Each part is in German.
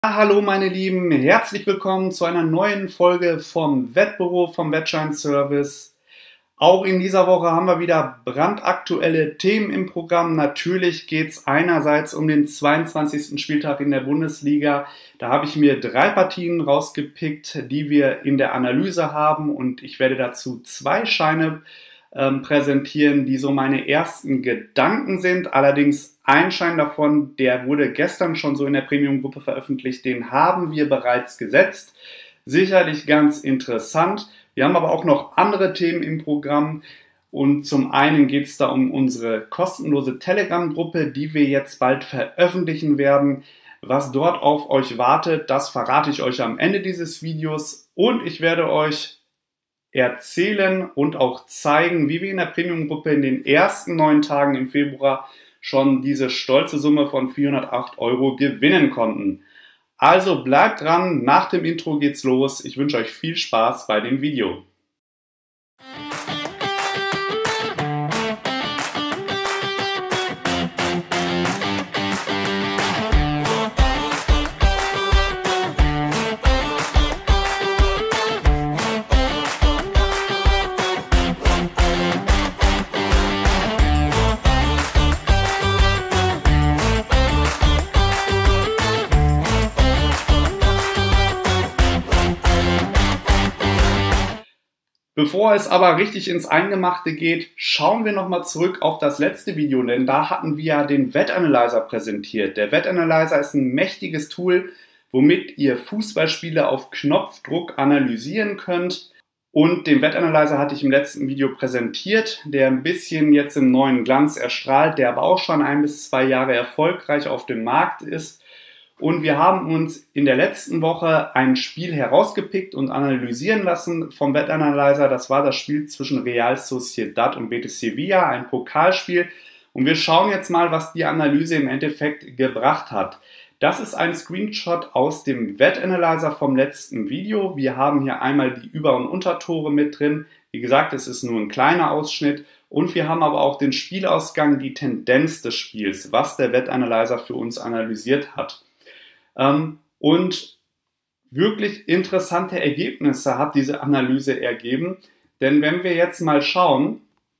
Hallo meine Lieben, herzlich willkommen zu einer neuen Folge vom Wettbüro vom Wettschein-Service. Auch in dieser Woche haben wir wieder brandaktuelle Themen im Programm. Natürlich geht es einerseits um den 22. Spieltag in der Bundesliga. Da habe ich mir 3 Partien rausgepickt, die wir in der Analyse haben, und ich werde dazu 2 Scheine präsentieren, die so meine ersten Gedanken sind. Allerdings ein Schein davon, der wurde gestern schon so in der Premium-Gruppe veröffentlicht, den haben wir bereits gesetzt. Sicherlich ganz interessant. Wir haben aber auch noch andere Themen im Programm. Und zum einen geht es da um unsere kostenlose Telegram-Gruppe, die wir jetzt bald veröffentlichen werden. Was dort auf euch wartet, das verrate ich euch am Ende dieses Videos. Und ich werde euch erzählen und auch zeigen, wie wir in der Premium-Gruppe in den ersten 9 Tagen im Februar schon diese stolze Summe von 408 € gewinnen konnten. Also bleibt dran, nach dem Intro geht's los. Ich wünsche euch viel Spaß bei dem Video. Bevor es aber richtig ins Eingemachte geht, schauen wir nochmal zurück auf das letzte Video, denn da hatten wir ja den Wettanalyzer präsentiert. Der Wettanalyzer ist ein mächtiges Tool, womit ihr Fußballspiele auf Knopfdruck analysieren könnt. Und den Wettanalyzer hatte ich im letzten Video präsentiert, der ein bisschen jetzt im neuen Glanz erstrahlt, der aber auch schon 1 bis 2 Jahre erfolgreich auf dem Markt ist. Und wir haben uns in der letzten Woche ein Spiel herausgepickt und analysieren lassen vom Wettanalyzer. Das war das Spiel zwischen Real Sociedad und Betis Sevilla, ein Pokalspiel. Und wir schauen jetzt mal, was die Analyse im Endeffekt gebracht hat. Das ist ein Screenshot aus dem Wettanalyzer vom letzten Video. Wir haben hier einmal die Über- und Untertore mit drin. Wie gesagt, es ist nur ein kleiner Ausschnitt. Und wir haben aber auch den Spielausgang, die Tendenz des Spiels, was der Wettanalyzer für uns analysiert hat. Und wirklich interessante Ergebnisse hat diese Analyse ergeben, denn wenn wir jetzt mal schauen,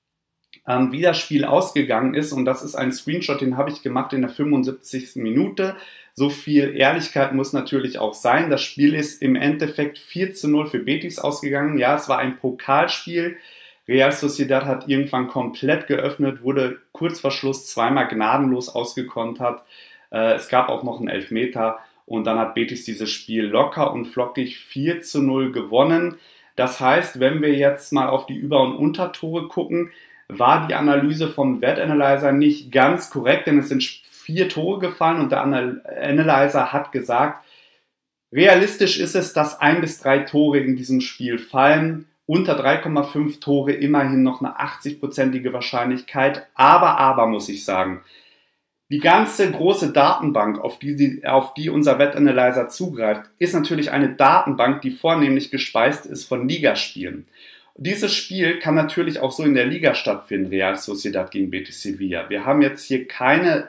wie das Spiel ausgegangen ist, und das ist ein Screenshot, den habe ich gemacht in der 75. Minute, so viel Ehrlichkeit muss natürlich auch sein, das Spiel ist im Endeffekt 4:0 für Betis ausgegangen. Ja, es war ein Pokalspiel, Real Sociedad hat irgendwann komplett geöffnet, wurde kurz vor Schluss zweimal gnadenlos ausgekontert. Es gab auch noch einen Elfmeter und dann hat Betis dieses Spiel locker und flockig 4:0 gewonnen. Das heißt, wenn wir jetzt mal auf die Über- und Untertore gucken, war die Analyse vom Wettanalyzer nicht ganz korrekt, denn es sind 4 Tore gefallen und der Analyzer hat gesagt, realistisch ist es, dass 1 bis 3 Tore in diesem Spiel fallen. Unter 3,5 Tore immerhin noch eine 80-prozentige Wahrscheinlichkeit. Aber muss ich sagen, die ganze große Datenbank, auf die unser Wettanalyzer zugreift, ist natürlich eine Datenbank, die vornehmlich gespeist ist von Ligaspielen. Dieses Spiel kann natürlich auch so in der Liga stattfinden, Real Sociedad gegen Betis Sevilla. Wir haben jetzt hier keine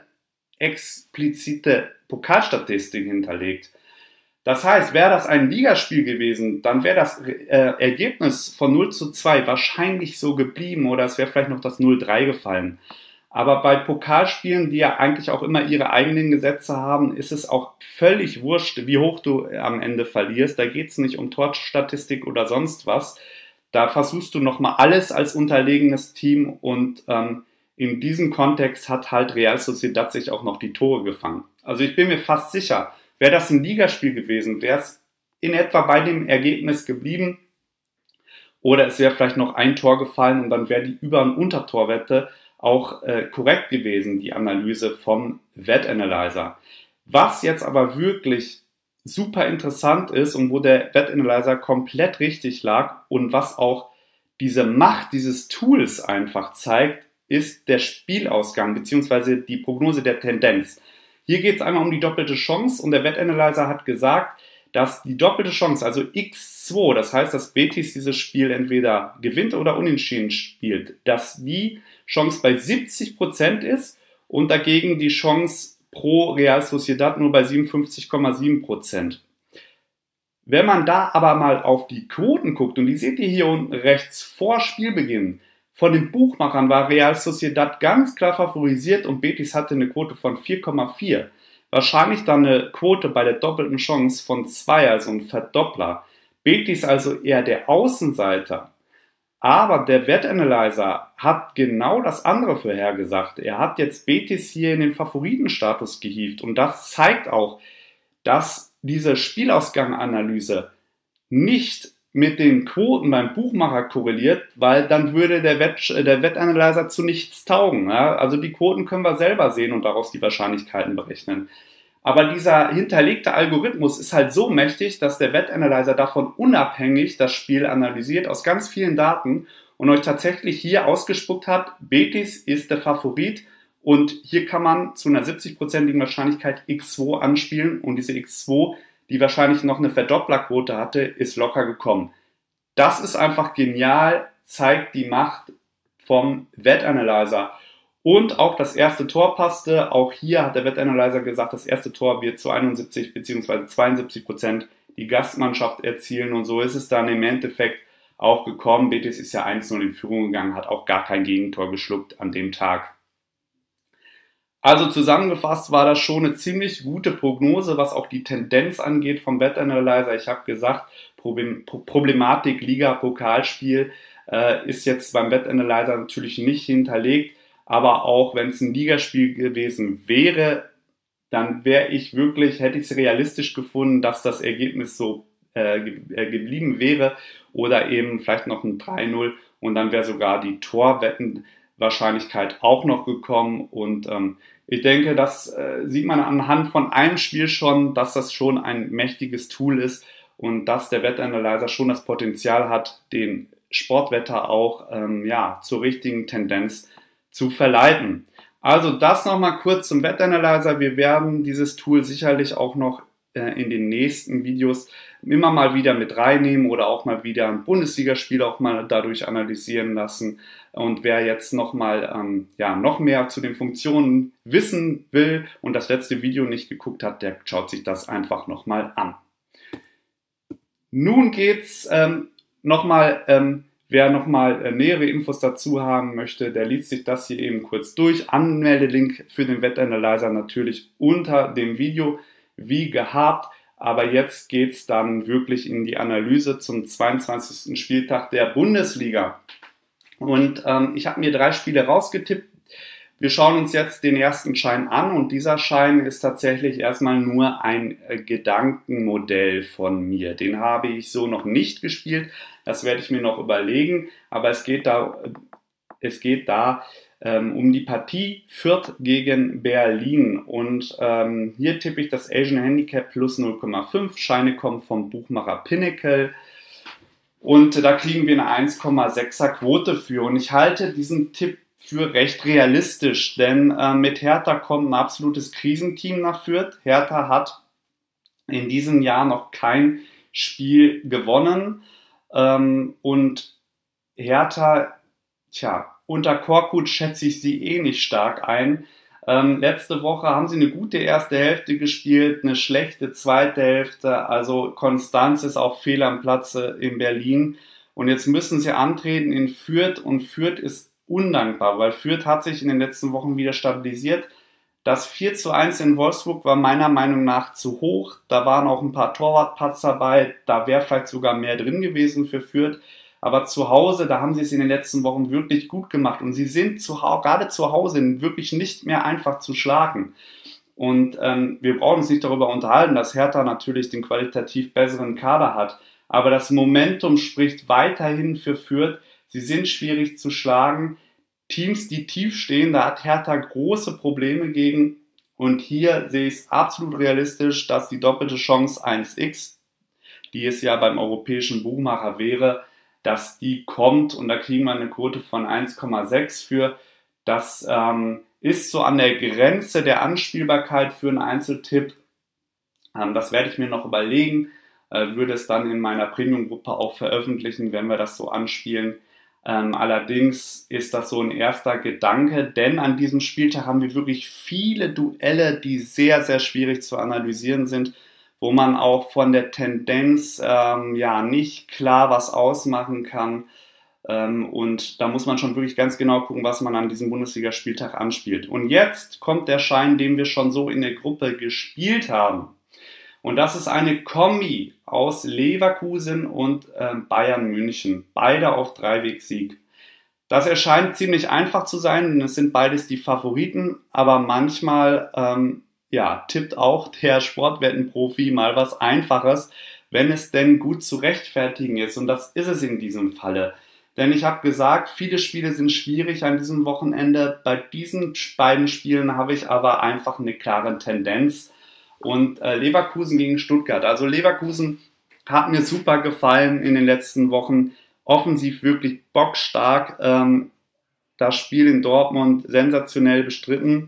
explizite Pokalstatistik hinterlegt. Das heißt, wäre das ein Ligaspiel gewesen, dann wäre das Ergebnis von 0:2 wahrscheinlich so geblieben oder es wäre vielleicht noch das 0:3 gefallen. Aber bei Pokalspielen, die ja eigentlich auch immer ihre eigenen Gesetze haben, ist es auch völlig wurscht, wie hoch du am Ende verlierst. Da geht es nicht um Torstatistik oder sonst was. Da versuchst du nochmal alles als unterlegenes Team und in diesem Kontext hat halt Real Sociedad sich auch noch die Tore gefangen. Also ich bin mir fast sicher, wäre das ein Ligaspiel gewesen, wäre es in etwa bei dem Ergebnis geblieben oder es wäre vielleicht noch ein Tor gefallen und dann wäre die Über- und Untertorwette auch korrekt gewesen, die Analyse vom Wettanalyzer. Was jetzt aber wirklich super interessant ist und wo der Wettanalyzer komplett richtig lag und was auch diese Macht dieses Tools einfach zeigt, ist der Spielausgang bzw. die Prognose der Tendenz. Hier geht es einmal um die doppelte Chance und der Wettanalyzer hat gesagt, dass die doppelte Chance, also x2, das heißt, dass Betis dieses Spiel entweder gewinnt oder unentschieden spielt, dass die Chance bei 70% ist und dagegen die Chance pro Real Sociedad nur bei 57,7%. Wenn man da aber mal auf die Quoten guckt, und die seht ihr hier unten rechts vor Spielbeginn, von den Buchmachern war Real Sociedad ganz klar favorisiert und Betis hatte eine Quote von 4,4. Wahrscheinlich dann eine Quote bei der doppelten Chance von 2, also ein Verdoppler. Betis also eher der Außenseiter. Aber der Wettanalyzer hat genau das andere vorhergesagt. Er hat jetzt Betis hier in den Favoritenstatus gehievt. Und das zeigt auch, dass diese Spielausganganalyse nicht mit den Quoten beim Buchmacher korreliert, weil dann würde der Wettanalyzer zu nichts taugen. Ja? Also die Quoten können wir selber sehen und daraus die Wahrscheinlichkeiten berechnen. Aber dieser hinterlegte Algorithmus ist halt so mächtig, dass der Wettanalyzer davon unabhängig das Spiel analysiert aus ganz vielen Daten und euch tatsächlich hier ausgespuckt hat, Betis ist der Favorit und hier kann man zu einer 70%igen Wahrscheinlichkeit x2 anspielen und diese x2, die wahrscheinlich noch eine Verdopplerquote hatte, ist locker gekommen. Das ist einfach genial, zeigt die Macht vom Wettanalyzer. Und auch das erste Tor passte. Auch hier hat der Wettanalyzer gesagt, das erste Tor wird zu 71 bzw. 72% die Gastmannschaft erzielen. Und so ist es dann im Endeffekt auch gekommen. Betis ist ja 1-0 in Führung gegangen, hat auch gar kein Gegentor geschluckt an dem Tag. Also zusammengefasst war das schon eine ziemlich gute Prognose, was auch die Tendenz angeht vom Wettanalyzer. Ich habe gesagt, Problematik Liga-Pokalspiel ist jetzt beim Wettanalyzer natürlich nicht hinterlegt. Aber auch wenn es ein Ligaspiel gewesen wäre, dann hätte ich es realistisch gefunden, dass das Ergebnis so geblieben wäre oder eben vielleicht noch ein 3-0 und dann wäre sogar die Torwettenwahrscheinlichkeit auch noch gekommen und ich denke, das sieht man anhand von einem Spiel schon, dass das schon ein mächtiges Tool ist und dass der Wettanalyzer schon das Potenzial hat, den Sportwetter auch zur richtigen Tendenz zu verleiten. Also das nochmal kurz zum Wettanalyzer. Wir werden dieses Tool sicherlich auch noch in den nächsten Videos immer mal wieder mit reinnehmen oder auch mal wieder ein Bundesligaspiel auch mal dadurch analysieren lassen. Und wer jetzt noch mehr zu den Funktionen wissen will und das letzte Video nicht geguckt hat, der schaut sich das einfach nochmal an. Nun geht's wer nochmal nähere Infos dazu haben möchte, der liest sich das hier eben kurz durch. Anmeldelink für den Wettanalyzer natürlich unter dem Video, wie gehabt. Aber jetzt geht es dann wirklich in die Analyse zum 22. Spieltag der Bundesliga. Und ich habe mir 3 Spiele rausgetippt. Wir schauen uns jetzt den ersten Schein an und dieser Schein ist tatsächlich erstmal nur ein Gedankenmodell von mir. Den habe ich so noch nicht gespielt, das werde ich mir noch überlegen, aber es geht da um die Partie Fürth gegen Berlin und hier tippe ich das Asian Handicap plus 0,5, Scheine kommen vom Buchmacher Pinnacle. Und da kriegen wir eine 1,6er Quote für und ich halte diesen Tipp für recht realistisch, denn mit Hertha kommt ein absolutes Krisenteam nach Fürth. Hertha hat in diesem Jahr noch kein Spiel gewonnen und Hertha, unter Korkut schätze ich sie eh nicht stark ein. Letzte Woche haben sie eine gute erste Hälfte gespielt, eine schlechte zweite Hälfte, also Konstanz ist auch fehl am Platze in Berlin und jetzt müssen sie antreten in Fürth und Fürth ist undankbar, weil Fürth hat sich in den letzten Wochen wieder stabilisiert. Das 4:1 in Wolfsburg war meiner Meinung nach zu hoch. Da waren auch ein paar Torwartpatz dabei. Da wäre vielleicht sogar mehr drin gewesen für Fürth. Aber zu Hause, da haben sie es in den letzten Wochen wirklich gut gemacht. Und sie sind gerade zu Hause wirklich nicht mehr einfach zu schlagen. Und wir brauchen uns nicht darüber unterhalten, dass Hertha natürlich den qualitativ besseren Kader hat. Aber das Momentum spricht weiterhin für Fürth. Sie sind schwierig zu schlagen. Teams, die tief stehen, da hat Hertha große Probleme gegen. Und hier sehe ich es absolut realistisch, dass die doppelte Chance 1x, die es ja beim europäischen Buchmacher wäre, dass die kommt. Und da kriegen wir eine Quote von 1,6 für. Das ist so an der Grenze der Anspielbarkeit für einen Einzeltipp. Das werde ich mir noch überlegen. Würde es dann in meiner Premium-Gruppe auch veröffentlichen, wenn wir das so anspielen. Allerdings ist das so ein erster Gedanke, denn an diesem Spieltag haben wir wirklich viele Duelle, die sehr, sehr schwierig zu analysieren sind, wo man auch von der Tendenz ja nicht klar was ausmachen kann. Und da muss man schon wirklich ganz genau gucken, was man an diesem Bundesligaspieltag anspielt. Und jetzt kommt der Schein, den wir schon so in der Gruppe gespielt haben. Und das ist eine Kombi aus Leverkusen und Bayern München. Beide auf Dreiweg-Sieg. Das erscheint ziemlich einfach zu sein, denn es sind beides die Favoriten. Aber manchmal ja, tippt auch der Sportwettenprofi mal was Einfaches, wenn es denn gut zu rechtfertigen ist. Und das ist es in diesem Falle. Denn ich habe gesagt, viele Spiele sind schwierig an diesem Wochenende. Bei diesen beiden Spielen habe ich aber einfach eine klare Tendenz. Und Leverkusen gegen Stuttgart. Also Leverkusen hat mir super gefallen in den letzten Wochen. Offensiv wirklich bockstark. Das Spiel in Dortmund sensationell bestritten.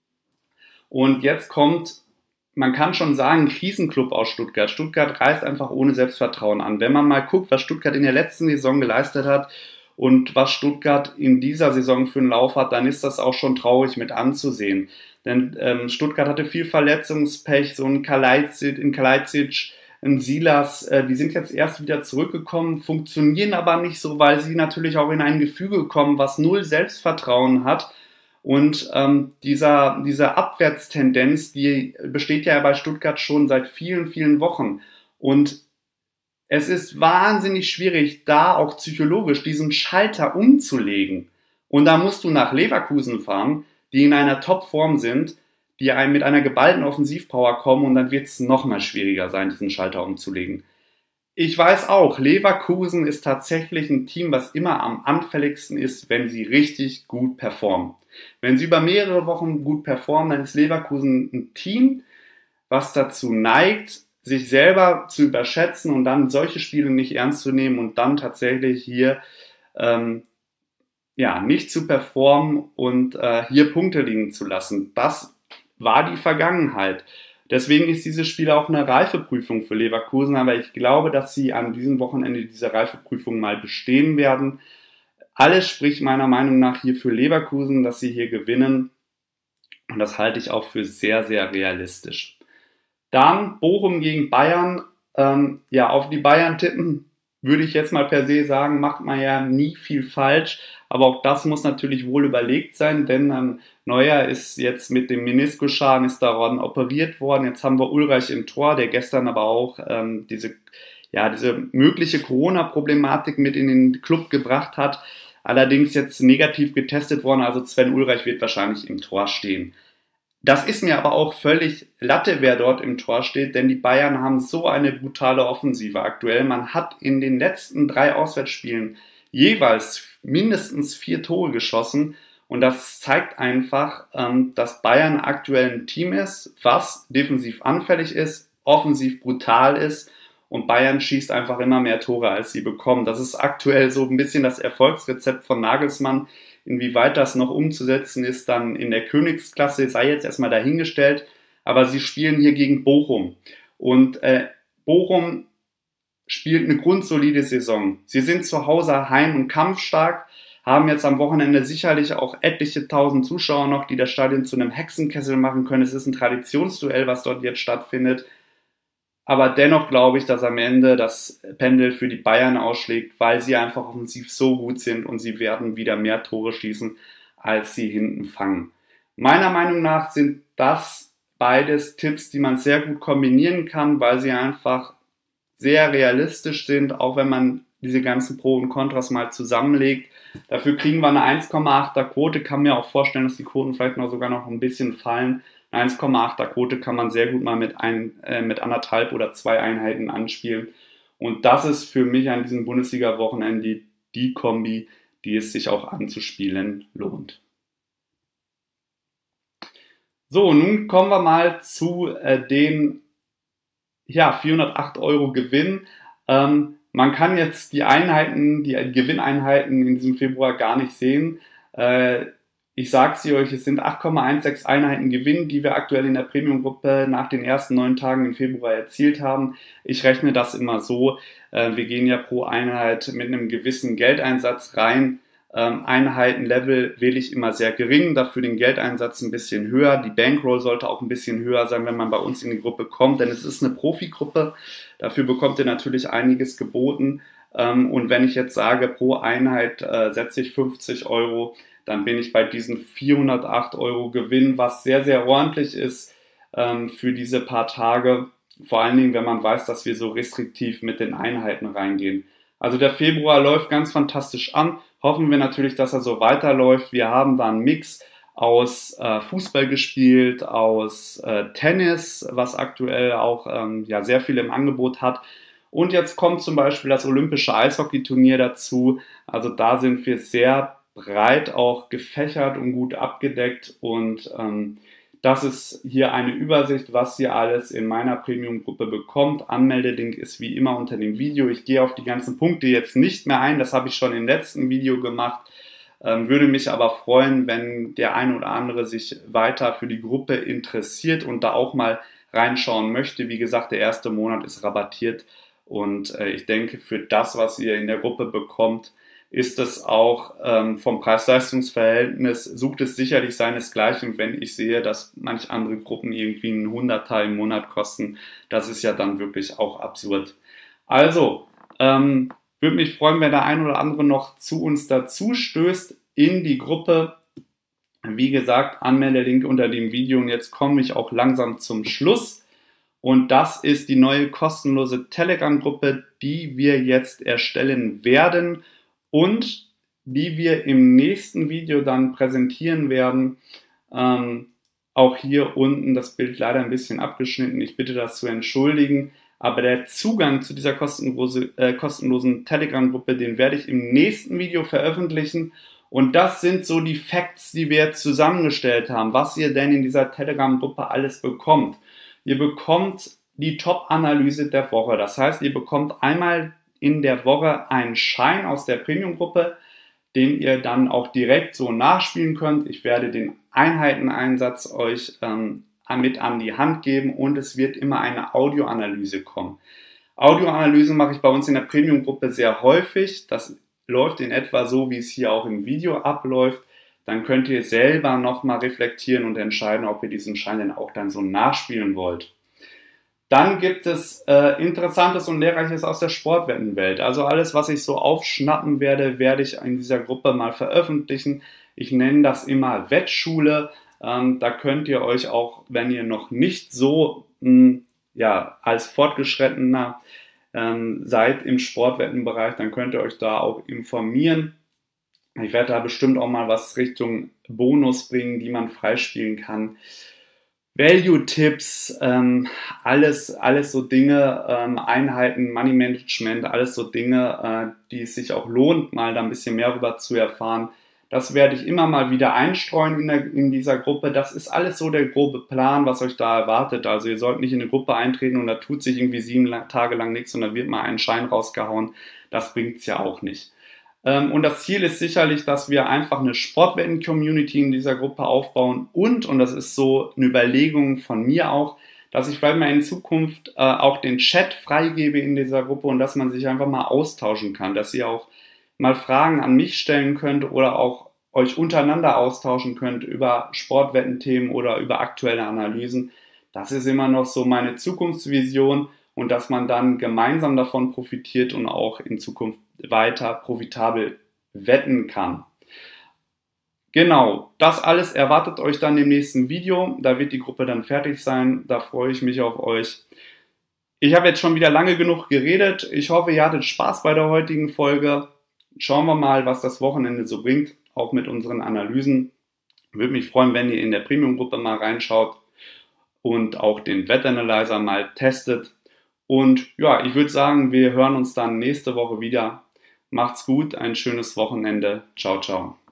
Und jetzt kommt, man kann schon sagen, ein Krisenclub aus Stuttgart. Stuttgart reist einfach ohne Selbstvertrauen an. Wenn man mal guckt, was Stuttgart in der letzten Saison geleistet hat und was Stuttgart in dieser Saison für einen Lauf hat, dann ist das auch schon traurig mit anzusehen. Denn Stuttgart hatte viel Verletzungspech, so ein Kalajdzic, ein Silas, die sind jetzt erst wieder zurückgekommen, funktionieren aber nicht so, weil sie natürlich auch in ein Gefüge kommen, was null Selbstvertrauen hat. Und diese Abwärtstendenz, die besteht ja bei Stuttgart schon seit vielen, vielen Wochen. Und es ist wahnsinnig schwierig, da auch psychologisch diesen Schalter umzulegen. Und da musst du nach Leverkusen fahren, die in einer Topform sind, die mit einer geballten Offensivpower kommen und dann wird es nochmal schwieriger sein, diesen Schalter umzulegen. Ich weiß auch, Leverkusen ist tatsächlich ein Team, was immer am anfälligsten ist, wenn sie richtig gut performen. Wenn sie über mehrere Wochen gut performen, dann ist Leverkusen ein Team, was dazu neigt, sich selber zu überschätzen und dann solche Spiele nicht ernst zu nehmen und dann tatsächlich hier ja, nicht zu performen und hier Punkte liegen zu lassen. Das war die Vergangenheit. Deswegen ist dieses Spiel auch eine Reifeprüfung für Leverkusen, aber ich glaube, dass sie an diesem Wochenende diese Reifeprüfung mal bestehen werden. Alles spricht meiner Meinung nach hier für Leverkusen, dass sie hier gewinnen und das halte ich auch für sehr, sehr realistisch. Dann Bochum gegen Bayern. Ja, auf die Bayern tippen würde ich jetzt mal per se sagen, macht man ja nie viel falsch. Aber auch das muss natürlich wohl überlegt sein, denn Neuer ist jetzt mit dem Meniskusschaden ist daran operiert worden. Jetzt haben wir Ulreich im Tor, der gestern aber auch diese mögliche Corona-Problematik mit in den Club gebracht hat. Allerdings jetzt negativ getestet worden, also Sven Ulreich wird wahrscheinlich im Tor stehen. Das ist mir aber auch völlig Latte, wer dort im Tor steht, denn die Bayern haben so eine brutale Offensive aktuell. Man hat in den letzten 3 Auswärtsspielen jeweils mindestens 4 Tore geschossen und das zeigt einfach, dass Bayern aktuell ein Team ist, was defensiv anfällig ist, offensiv brutal ist und Bayern schießt einfach immer mehr Tore, als sie bekommen. Das ist aktuell so ein bisschen das Erfolgsrezept von Nagelsmann. Inwieweit das noch umzusetzen ist, dann in der Königsklasse, sei jetzt erstmal dahingestellt. Aber sie spielen hier gegen Bochum. Und Bochum spielt eine grundsolide Saison. Sie sind zu Hause heim- und kampfstark, haben jetzt am Wochenende sicherlich auch etliche tausend Zuschauer noch, die das Stadion zu einem Hexenkessel machen können. Es ist ein Traditionsduell, was dort jetzt stattfindet. Aber dennoch glaube ich, dass am Ende das Pendel für die Bayern ausschlägt, weil sie einfach offensiv so gut sind und sie werden wieder mehr Tore schießen, als sie hinten fangen. Meiner Meinung nach sind das beides Tipps, die man sehr gut kombinieren kann, weil sie einfach sehr realistisch sind, auch wenn man diese ganzen Pro und Kontras mal zusammenlegt. Dafür kriegen wir eine 1,8er Quote, kann mir auch vorstellen, dass die Quoten vielleicht sogar noch ein bisschen fallen. 1,8er Quote kann man sehr gut mal mit 1,5 oder 2 Einheiten anspielen. Und das ist für mich an diesem Bundesliga-Wochenende die Kombi, die es sich auch anzuspielen lohnt. So, nun kommen wir mal zu den 408 € Gewinn. Man kann jetzt die Gewinneinheiten in diesem Februar gar nicht sehen. Ich sage sie euch, es sind 8,16 Einheiten Gewinn, die wir aktuell in der Premium-Gruppe nach den ersten 9 Tagen im Februar erzielt haben. Ich rechne das immer so, wir gehen ja pro Einheit mit einem gewissen Geldeinsatz rein. Einheitenlevel wähle ich immer sehr gering, dafür den Geldeinsatz ein bisschen höher. Die Bankroll sollte auch ein bisschen höher sein, wenn man bei uns in die Gruppe kommt, denn es ist eine Profigruppe. Dafür bekommt ihr natürlich einiges geboten. Und wenn ich jetzt sage, pro Einheit setze ich 50 Euro, dann bin ich bei diesen 408 Euro Gewinn, was sehr, sehr ordentlich ist für diese paar Tage. Vor allen Dingen, wenn man weiß, dass wir so restriktiv mit den Einheiten reingehen. Also der Februar läuft ganz fantastisch an. Hoffen wir natürlich, dass er so weiterläuft. Wir haben da einen Mix aus Fußball gespielt, aus Tennis, was aktuell auch ja, sehr viel im Angebot hat. Und jetzt kommt zum Beispiel das olympische Eishockeyturnier dazu. Also da sind wir sehr breit auch gefächert und gut abgedeckt. Und das ist hier eine Übersicht, was ihr alles in meiner Premium-Gruppe bekommt. Anmeldelink ist wie immer unter dem Video. Ich gehe auf die ganzen Punkte jetzt nicht mehr ein. Das habe ich schon im letzten Video gemacht. Würde mich aber freuen, wenn der ein oder andere sich weiter für die Gruppe interessiert und da auch mal reinschauen möchte. Wie gesagt, der erste Monat ist rabattiert. Und ich denke, für das, was ihr in der Gruppe bekommt, ist es auch vom Preis-Leistungs-Verhältnis, sucht es sicherlich seinesgleichen. Wenn ich sehe, dass manch andere Gruppen irgendwie einen Hunderter im Monat kosten, das ist ja dann wirklich auch absurd. Also, würde mich freuen, wenn der ein oder andere noch zu uns dazu stößt in die Gruppe. Wie gesagt, Anmeldelink unter dem Video und jetzt komme ich auch langsam zum Schluss. Und das ist die neue kostenlose Telegram-Gruppe, die wir jetzt erstellen werden und die wir im nächsten Video dann präsentieren werden. Auch hier unten das Bild leider ein bisschen abgeschnitten. Ich bitte das zu entschuldigen. Aber der Zugang zu dieser kostenlosen Telegram-Gruppe, den werde ich im nächsten Video veröffentlichen. Und das sind so die Facts, die wir zusammengestellt haben, was ihr denn in dieser Telegram-Gruppe alles bekommt. Ihr bekommt die Top-Analyse der Woche. Das heißt, ihr bekommt einmal in der Woche einen Schein aus der Premium-Gruppe, den ihr dann auch direkt so nachspielen könnt. Ich werde den Einheiteneinsatz euch mit an die Hand geben und es wird immer eine Audioanalyse kommen. Audioanalysen mache ich bei uns in der Premium-Gruppe sehr häufig. Das läuft in etwa so, wie es hier auch im Video abläuft. Dann könnt ihr selber nochmal reflektieren und entscheiden, ob ihr diesen Schein dann auch dann so nachspielen wollt. Dann gibt es Interessantes und Lehrreiches aus der Sportwettenwelt. Also alles, was ich so aufschnappen werde, werde ich in dieser Gruppe mal veröffentlichen. Ich nenne das immer Wettschule. Da könnt ihr euch auch, wenn ihr noch nicht so ja, als Fortgeschrittener seid im Sportwettenbereich, dann könnt ihr euch da auch informieren. Ich werde da bestimmt auch mal was Richtung Bonus bringen, die man freispielen kann. Value-Tipps, alles so Dinge, Einheiten, Money Management, alles so Dinge, die es sich auch lohnt, mal da ein bisschen mehr darüber zu erfahren. Das werde ich immer mal wieder einstreuen in dieser Gruppe. Das ist alles so der grobe Plan, was euch da erwartet. Also ihr sollt nicht in eine Gruppe eintreten und da tut sich irgendwie 7 Tage lang nichts und da wird mal ein Schein rausgehauen. Das bringt es ja auch nicht. Und das Ziel ist sicherlich, dass wir einfach eine Sportwetten-Community in dieser Gruppe aufbauen und das ist so eine Überlegung von mir auch, dass ich vielleicht mal in Zukunft auch den Chat freigebe in dieser Gruppe und dass man sich einfach mal austauschen kann, dass ihr auch mal Fragen an mich stellen könnt oder auch euch untereinander austauschen könnt über Sportwettenthemen oder über aktuelle Analysen. Das ist immer noch so meine Zukunftsvision und dass man dann gemeinsam davon profitiert und auch in Zukunft weiter profitabel wetten kann. Genau, das alles erwartet euch dann im nächsten Video. Da wird die Gruppe dann fertig sein. Da freue ich mich auf euch. Ich habe jetzt schon wieder lange genug geredet. Ich hoffe, ihr hattet Spaß bei der heutigen Folge. Schauen wir mal, was das Wochenende so bringt, auch mit unseren Analysen. Würde mich freuen, wenn ihr in der Premium-Gruppe mal reinschaut und auch den Wettanalyzer mal testet. Und ja, ich würde sagen, wir hören uns dann nächste Woche wieder. Macht's gut, ein schönes Wochenende. Ciao, ciao.